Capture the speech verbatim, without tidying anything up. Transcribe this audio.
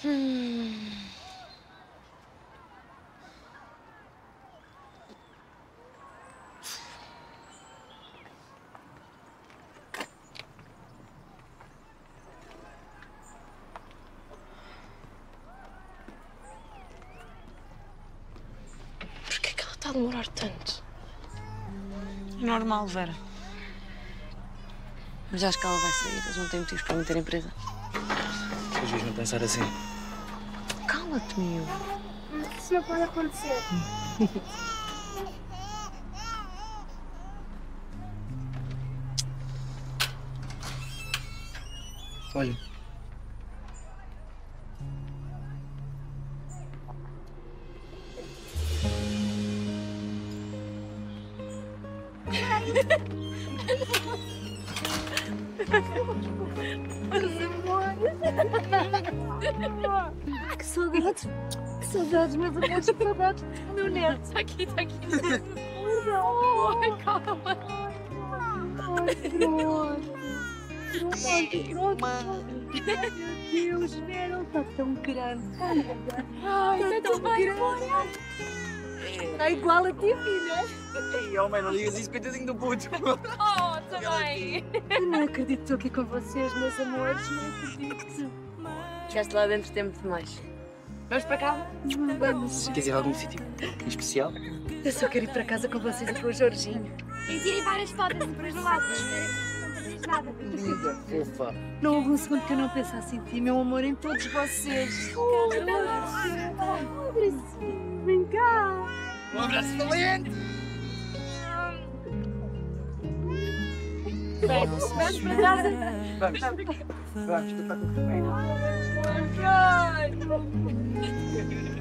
Hum. Porquê que ela está a demorar tanto? É normal, Vera. Mas acho que ela vai sair. Eles não têm motivos para manter a empresa. Os juízes não pensar assim. Cala-te, meu. Isso não pode acontecer. Olha. Que saudades. Que saudades, meus amores, que saudades. Meu neto. Está aqui, está aqui. Ai, calma. Ai, pronto. Pronto, pronto. Meu Deus, Vera, ele está tão grande. Ai, está tão grande. Está igual a ti, filha. Ei, homem, não digas isso, coitadinho do puto. Oh, também. Eu não acredito que estou aqui com vocês, meus amores. Não acredito. Chegaste lá dentro tempo demais. Vamos para casa? Vamos. Queres ir a algum sítio em especial? Eu só quero ir para casa com vocês e com o Jorginho. E tirem várias fotos depois do lado. Não fazes nada. Linda, fofa. Não houve um segundo que eu não pensasse em ti, meu amor, em todos vocês. Oh, Gracinha, vem cá. Um abraço valente! Vamos, vamos para casa. Vamos. Vamos, tu está com o Ai,